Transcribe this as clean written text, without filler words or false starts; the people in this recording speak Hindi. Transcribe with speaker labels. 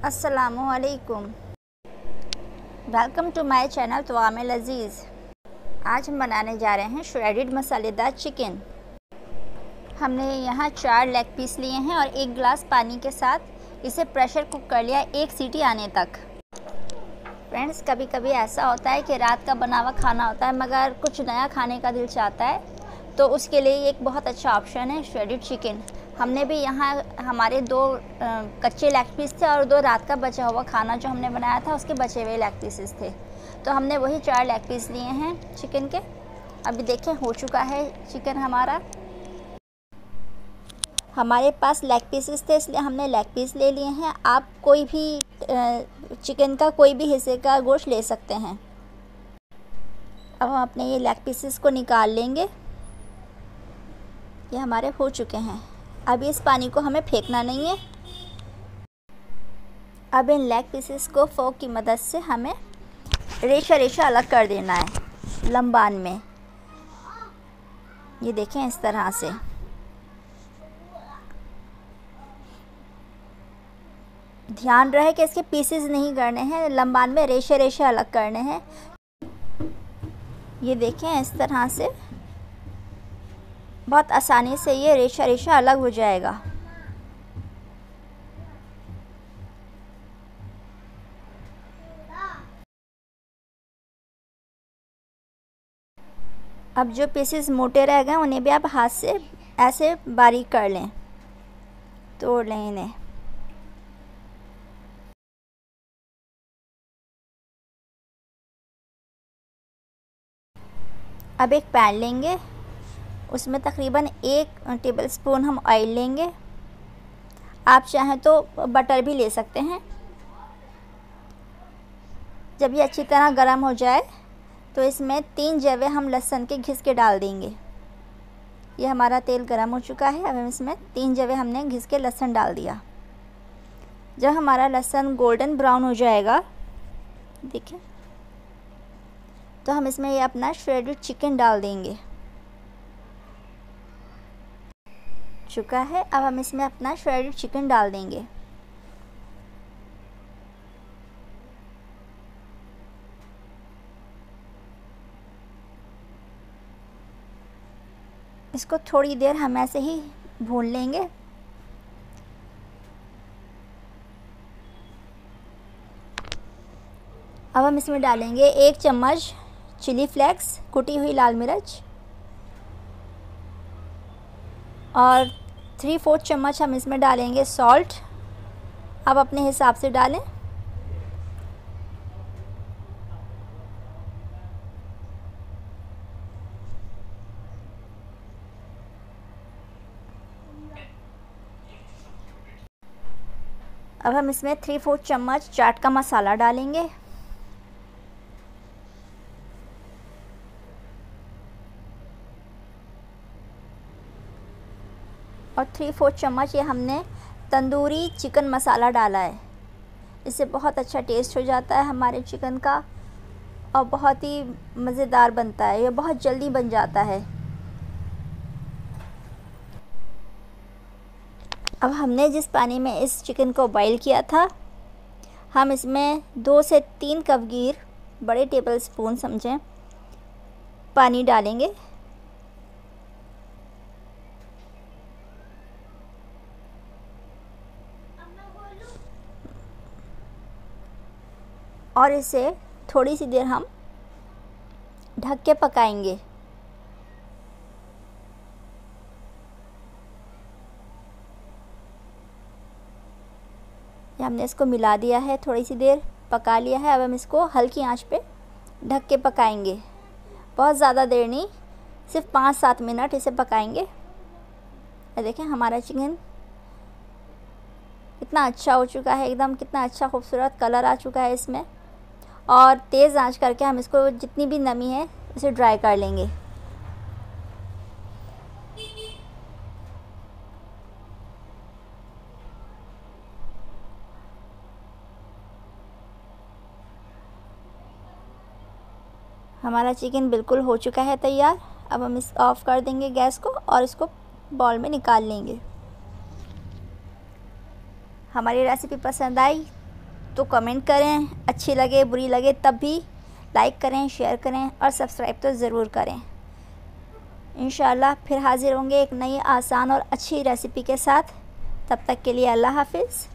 Speaker 1: अस्सलामुअलैकुम, वेलकम टू माय चैनल तवामिल अज़ीज़। आज हम बनाने जा रहे हैं श्रेडिड मसालेदार चिकन। हमने यहाँ 4 लेग पीस लिए हैं और 1 गिलास पानी के साथ इसे प्रेशर कुक कर लिया 1 सीटी आने तक। फ्रेंड्स, कभी कभी ऐसा होता है कि रात का बना हुआ खाना होता है मगर कुछ नया खाने का दिल चाहता है, तो उसके लिए एक बहुत अच्छा ऑप्शन है श्रेडिड चिकन। हमने भी यहाँ हमारे 2 कच्चे लेग पीस थे और 2 रात का बचा हुआ खाना जो हमने बनाया था उसके बचे हुए लेग पीसेस थे, तो हमने वही 4 लेग पीस लिए हैं चिकन के। अभी देखें, हो चुका है चिकन हमारा। हमारे पास लेग पीसेस थे इसलिए हमने लेग पीस ले लिए हैं। आप कोई भी चिकन का कोई भी हिस्से का गोश्त ले सकते हैं। अब हम अपने ये लेग पीसेस को निकाल लेंगे। ये हमारे हो चुके हैं। अब इस पानी को हमें फेंकना नहीं है। अब इन लेग पीसेस को फोक की मदद से हमें रेशा रेशा अलग कर देना है लंबान में। ये देखें, इस तरह से। ध्यान रहे कि इसके पीसेस नहीं करने हैं, लंबान में रेशे रेशे अलग करने हैं। ये देखें, इस तरह से बहुत आसानी से ये रेशा रेशा अलग हो जाएगा। अब जो पीसेस मोटे रह गए उन्हें भी आप हाथ से ऐसे बारीक कर लें, तोड़ लें इन्हें। अब एक पैन लेंगे, उसमें तकरीबन 1 टेबलस्पून हम ऑयल लेंगे। आप चाहें तो बटर भी ले सकते हैं। जब ये अच्छी तरह गर्म हो जाए तो इसमें 3 जवे हम लहसुन के घिस के डाल देंगे। ये हमारा तेल गर्म हो चुका है। अब हम इसमें 3 जवे हमने घिस के लहसुन डाल दिया। जब हमारा लहसुन गोल्डन ब्राउन हो जाएगा, देखिए, तो हम इसमें ये अपना श्रेडेड चिकन डाल देंगे। चुका है। अब हम इसमें अपना श्रेडेड चिकन डाल देंगे। इसको थोड़ी देर हम ऐसे ही भून लेंगे। अब हम इसमें डालेंगे 1 चम्मच चिली फ्लेक्स, कुटी हुई लाल मिर्च, और 3/4 चम्मच हम इसमें डालेंगे सॉल्ट। आप अपने हिसाब से डालें। अब हम इसमें 3/4 चम्मच चाट का मसाला डालेंगे। और 3/4 चम्मच ये हमने तंदूरी चिकन मसाला डाला है। इससे बहुत अच्छा टेस्ट हो जाता है हमारे चिकन का और बहुत ही मज़ेदार बनता है। ये बहुत जल्दी बन जाता है। अब हमने जिस पानी में इस चिकन को बॉईल किया था, हम इसमें 2 से 3 कपगीर, बड़े टेबल स्पून समझें, पानी डालेंगे। और इसे थोड़ी सी देर हम ढक के पकाएंगे। ये हमने इसको मिला दिया है, थोड़ी सी देर पका लिया है। अब हम इसको हल्की आंच पे ढक के पकाएंगे। बहुत ज़्यादा देर नहीं, सिर्फ 5-7 मिनट इसे पकाएंगे। ये देखें, हमारा चिकन कितना अच्छा हो चुका है, एकदम कितना अच्छा खूबसूरत कलर आ चुका है इसमें। और तेज़ आंच करके हम इसको जितनी भी नमी है इसे ड्राई कर लेंगे। हमारा चिकन बिल्कुल हो चुका है तैयार। अब हम इस ऑफ़ कर देंगे गैस को और इसको बाउल में निकाल लेंगे। हमारी रेसिपी पसंद आई तो कमेंट करें, अच्छी लगे बुरी लगे तब भी लाइक करें, शेयर करें और सब्सक्राइब तो ज़रूर करें। इंशाल्लाह फिर हाज़िर होंगे एक नई आसान और अच्छी रेसिपी के साथ। तब तक के लिए अल्लाह हाफ़िज़।